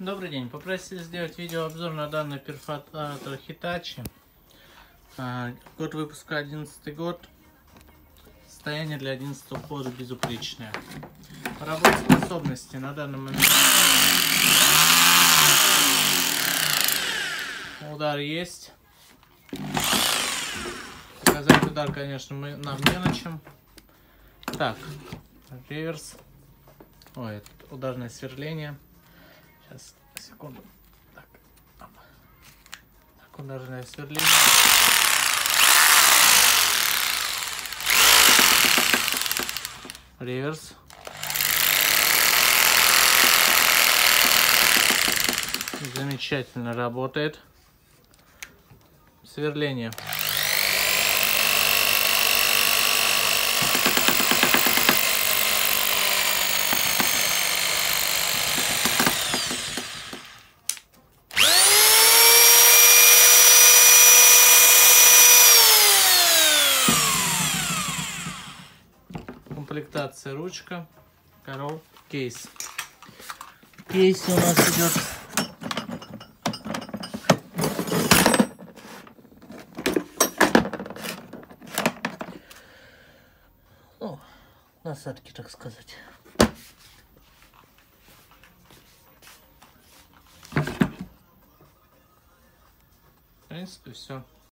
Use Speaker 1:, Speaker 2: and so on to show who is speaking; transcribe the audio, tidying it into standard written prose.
Speaker 1: Добрый день. Попросили сделать видеообзор на данный перфоратор Hitachi. Год выпуска 11 год. Состояние для 11 года безупречное. Работоспособности на данный момент. Удар есть. Показать удар, конечно, нам не на чем. Так, реверс. Ой, это ударное сверление. Сейчас, секунду. Так, ударное сверление. Реверс. Замечательно работает. Сверление. Комплектация ручка, коров, кейс. В кейсе у нас идет насадки, так сказать. В принципе, все.